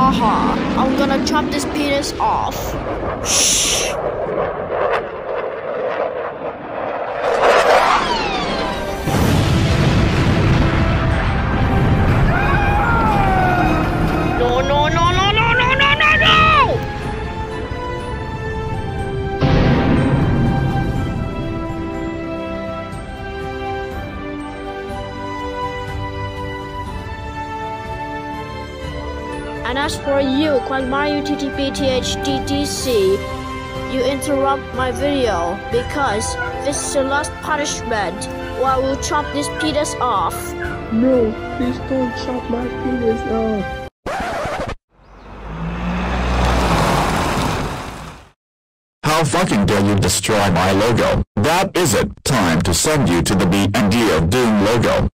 Haha, I'm gonna chop this penis off. Shh. No, no, no, no, no, no, no, no, no! And as for you, Quagming TTPTHTTC, you interrupt my video because this is your last punishment, or I will chop this penis off. No, please don't chop my penis off. How fucking dare you destroy my logo? That is it. Time to send you to the B&D of Doom logo.